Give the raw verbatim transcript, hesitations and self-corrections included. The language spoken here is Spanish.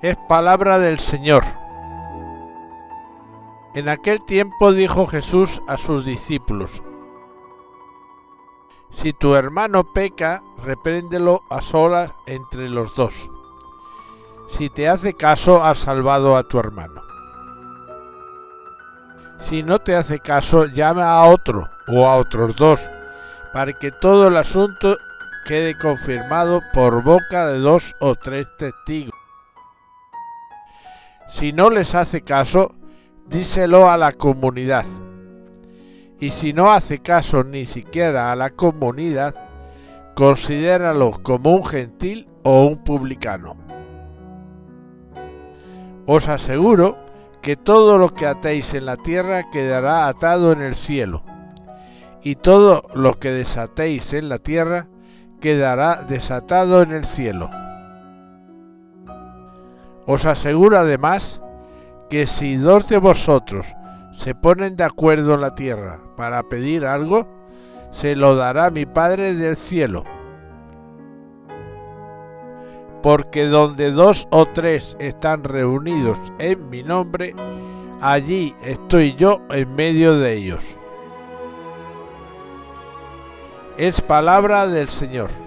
Es palabra del Señor. En aquel tiempo dijo Jesús a sus discípulos: si tu hermano peca, repréndelo a solas entre los dos. Si te hace caso, has salvado a tu hermano. Si no te hace caso, llama a otro o a otros dos, para que todo el asunto quede confirmado por boca de dos o tres testigos. Si no les hace caso, díselo a la comunidad. Y si no hace caso ni siquiera a la comunidad, considéralo como un gentil o un publicano. Os aseguro que todo lo que atéis en la tierra quedará atado en el cielo, y todo lo que desatéis en la tierra quedará desatado en el cielo. Os aseguro además que si dos de vosotros se ponen de acuerdo en la tierra para pedir algo, se lo dará mi Padre del cielo. Porque donde dos o tres están reunidos en mi nombre, allí estoy yo en medio de ellos. Es palabra del Señor.